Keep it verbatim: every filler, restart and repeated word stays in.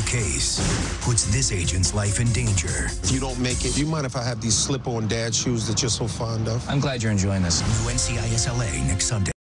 case puts this agent's life in danger. If you don't make it, do you mind if I have these slip-on dad shoes that you're so fond of? I'm glad you're enjoying this. New N C I S L A next Sunday.